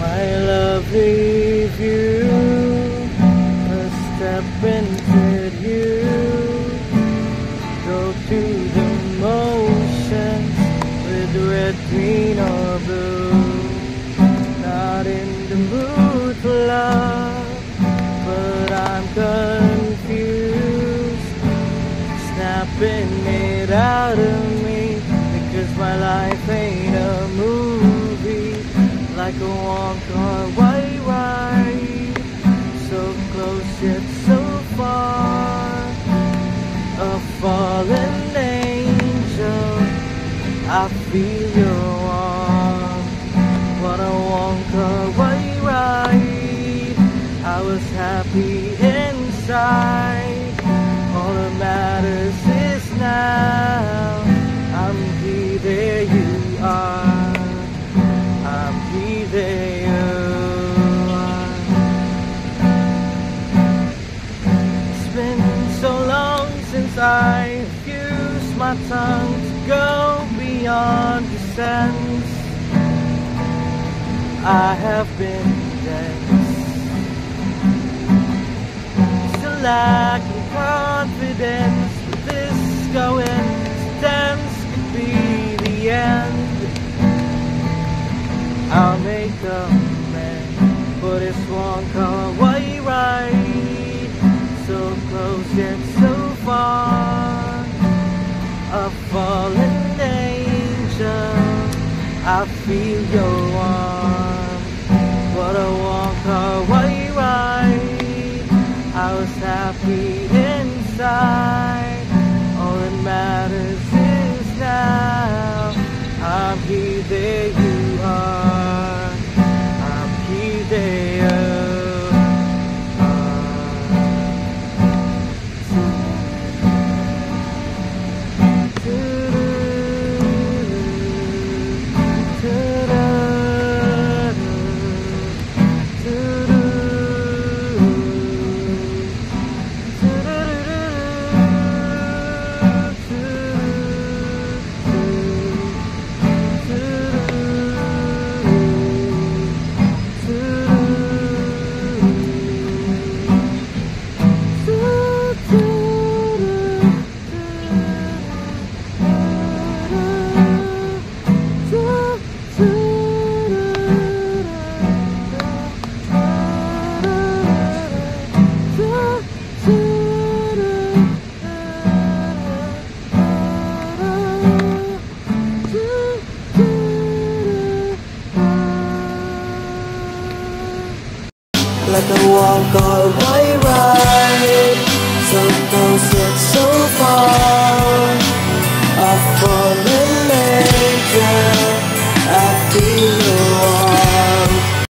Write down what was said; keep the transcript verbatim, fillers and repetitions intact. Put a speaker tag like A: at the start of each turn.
A: my lovely view, a step into you, go to the motions with red, green or blue. Not in the mood for love, but I'm confused, snapping it out of me, because my life ain't a movie, like a walk-on white ride, so close yet so far, a fallen angel, I feel your warmth. What a walk-on white ride, I was happy inside, all that matters is now, I'm here, there you are, I'm here, there you are. It's been so long since I used my tongue to go beyond the sense. I have been dense, still lacking confidence, but this coincidence could be the end. I'll make amends for this one-car white ride, so close yet so far, a fallen angel, I feel your warmth. What a one-car white ride, I was happy inside, all that matters is now, I'm here, there you are, I'm here, there you are. Like a walk or white ride, so close yet so far.